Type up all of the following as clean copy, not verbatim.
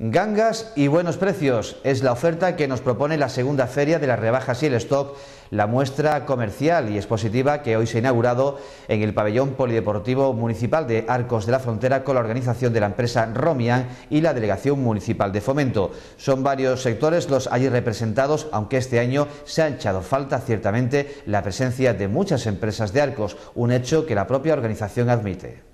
Gangas y buenos precios es la oferta que nos propone la segunda feria de las rebajas y el stock, la muestra comercial y expositiva que hoy se ha inaugurado en el pabellón polideportivo municipal de Arcos de la Frontera con la organización de la empresa Romian y la Delegación Municipal de Fomento. Son varios sectores los allí representados, aunque este año se ha echado falta ciertamente la presencia de muchas empresas de Arcos, un hecho que la propia organización admite.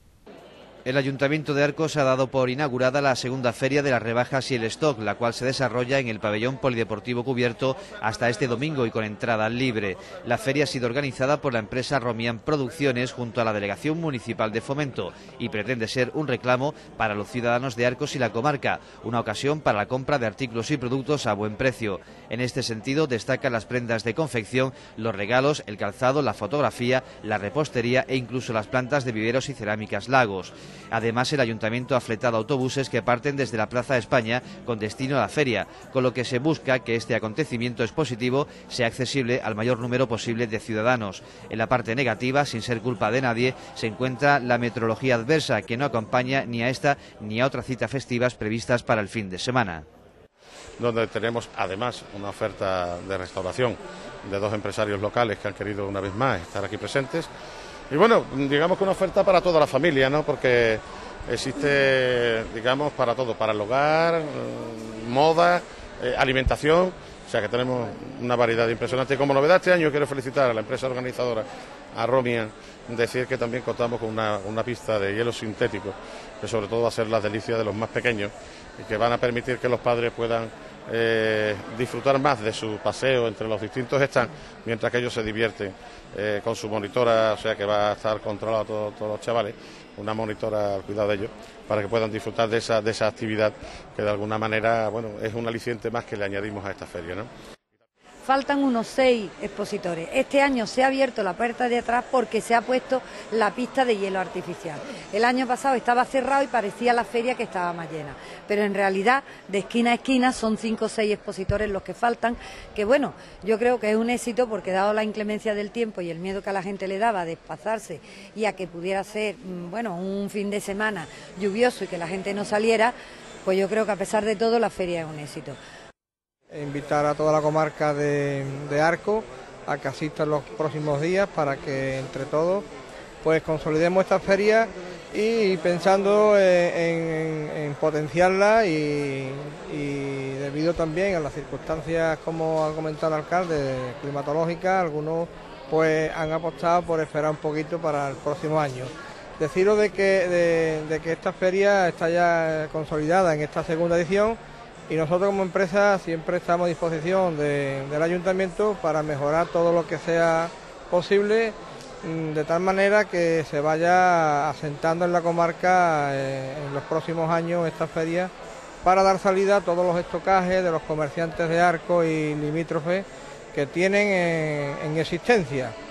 El Ayuntamiento de Arcos ha dado por inaugurada la segunda feria de las rebajas y el stock, la cual se desarrolla en el pabellón polideportivo cubierto hasta este domingo y con entrada libre. La feria ha sido organizada por la empresa Romian Producciones junto a la Delegación Municipal de Fomento y pretende ser un reclamo para los ciudadanos de Arcos y la comarca, una ocasión para la compra de artículos y productos a buen precio. En este sentido destacan las prendas de confección, los regalos, el calzado, la fotografía, la repostería e incluso las plantas de viveros y cerámicas Lagos. Además, el Ayuntamiento ha fletado autobuses que parten desde la Plaza de España con destino a la feria, con lo que se busca que este acontecimiento expositivo sea accesible al mayor número posible de ciudadanos. En la parte negativa, sin ser culpa de nadie, se encuentra la meteorología adversa, que no acompaña ni a esta ni a otras citas festivas previstas para el fin de semana. Donde tenemos además una oferta de restauración de dos empresarios locales que han querido una vez más estar aquí presentes. Y bueno, digamos que una oferta para toda la familia, ¿no? Porque existe, digamos, para todo, para el hogar, moda, alimentación, o sea que tenemos una variedad impresionante. Y como novedad este año quiero felicitar a la empresa organizadora, a Romian, decir que también contamos con una pista de hielo sintético, que sobre todo va a ser la delicia de los más pequeños y que van a permitir que los padres puedan disfrutar más de su paseo entre los distintos stands, mientras que ellos se divierten con su monitora, o sea que va a estar controlado todos los chavales, una monitora al cuidado de ellos, para que puedan disfrutar de esa actividad que de alguna manera, bueno, es un aliciente más que le añadimos a esta feria, ¿no? Faltan unos 6 expositores. Este año se ha abierto la puerta de atrás porque se ha puesto la pista de hielo artificial. El año pasado estaba cerrado y parecía la feria que estaba más llena. Pero en realidad, de esquina a esquina, son 5 o 6 expositores los que faltan, que bueno, yo creo que es un éxito porque dado la inclemencia del tiempo y el miedo que a la gente le daba a desplazarse y a que pudiera ser, bueno, un fin de semana lluvioso y que la gente no saliera, pues yo creo que a pesar de todo la feria es un éxito. Invitar a toda la comarca de Arcos a que asistan los próximos días para que entre todos pues consolidemos esta feria y pensando en potenciarla y debido también a las circunstancias, como ha comentado el alcalde, climatológicas, algunos pues han apostado por esperar un poquito para el próximo año. Deciros de que esta feria está ya consolidada en esta segunda edición. Y nosotros como empresa siempre estamos a disposición del ayuntamiento para mejorar todo lo que sea posible, de tal manera que se vaya asentando en la comarca en los próximos años esta feria, para dar salida a todos los estocajes de los comerciantes de Arcos y limítrofes que tienen en existencia.